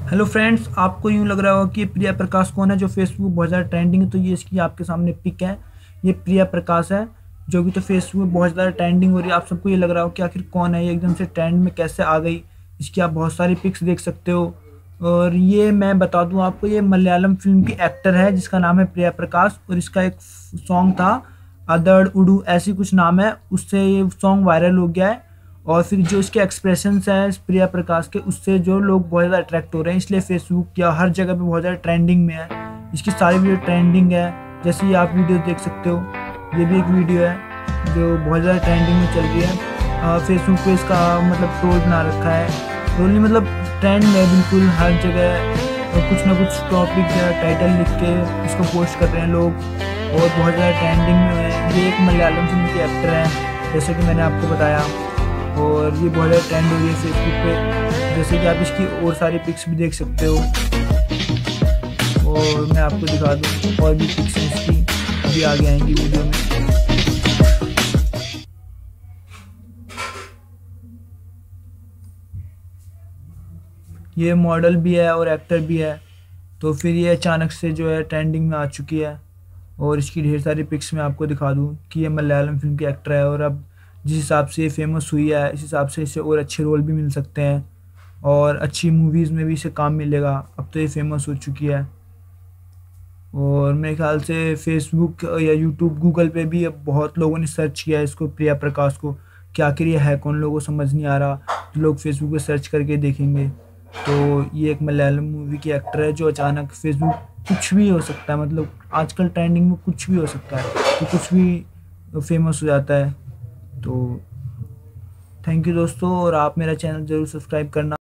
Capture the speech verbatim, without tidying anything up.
Hello friends, आपको यूँ लग रहा होगा कि ये प्रिया प्रकाश कौन है जो फेसबुक बहुत ज़्यादा ट्रेंडिंग है। तो ये इसकी आपके सामने पिक है। ये प्रिया प्रकाश है जो कि तो फेसबुक में बहुत ज़्यादा ट्रेंडिंग हो रही है। आप सबको ये लग रहा हो कि आखिर कौन है, ये एकदम से ट्रेंड में कैसे आ गई। इसकी आप बहुत सारी पिक्स देख सकते हो। और ये मैं बता दूं आपको, ये मलयालम फिल्म की एक्टर है जिसका नाम है प्रिया प्रकाश। और इसका एक सॉन्ग था अदड़ उडू ऐसी कुछ नाम है, उससे ये सॉन्ग वायरल हो गया है। और फिर जो इसके एक्सप्रेशंस हैं इस प्रिया प्रकाश के, उससे जो लोग बहुत ज़्यादा अट्रैक्ट हो रहे हैं, इसलिए फेसबुक या हर जगह पे बहुत ज़्यादा ट्रेंडिंग में है। इसकी सारी वीडियो ट्रेंडिंग है। जैसे ये आप वीडियो देख सकते हो, ये भी एक वीडियो है जो बहुत ज़्यादा ट्रेंडिंग में चल रही है। फेसबुक पे इसका मतलब ट्रोल बना रखा है। ट्रोल नहीं मतलब ट्रेंड में बिल्कुल हर जगह कुछ ना कुछ टॉपिक या टाइटल लिख के इसको पोस्ट कर रहे हैं लोग, और बहुत ज़्यादा ट्रेंडिंग में है। ये एक मलयालम फिल्म की एक्टर है जैसे कि मैंने आपको बताया, और ये बहुत ज़्यादा ट्रेंड हो रही है फेसबुक पे। जैसे कि आप इसकी और सारी पिक्स भी देख सकते हो, और मैं आपको दिखा दूँ और भी पिक्स हैं इसकी, अभी आगे आएंगी वीडियो में। ये मॉडल भी है और एक्टर भी है। तो फिर ये अचानक से जो है ट्रेंडिंग में आ चुकी है, और इसकी ढेर सारी पिक्स मैं आपको दिखा दूँ कि ये मलयालम फिल्म की एक्टर है। और अब जिस हिसाब से ये फेमस हुई है, इस हिसाब से इसे और अच्छे रोल भी मिल सकते हैं और अच्छी मूवीज़ में भी इसे काम मिलेगा। अब तो ये फेमस हो चुकी है, और मेरे ख्याल से फेसबुक या यूट्यूब, गूगल पे भी अब बहुत लोगों ने सर्च किया है इसको, प्रिया प्रकाश को, कि आखिर ये है कौन। लोगों को समझ नहीं आ रहा तो लोग फेसबुक पे सर्च करके देखेंगे। तो ये एक मलयालम मूवी की एक्टर है जो अचानक फेसबुक, कुछ भी हो सकता है, मतलब आजकल ट्रेंडिंग में कुछ भी हो सकता है, तो कुछ भी फेमस हो जाता है। तो थैंक यू दोस्तों, और आप मेरा चैनल ज़रूर सब्सक्राइब करना।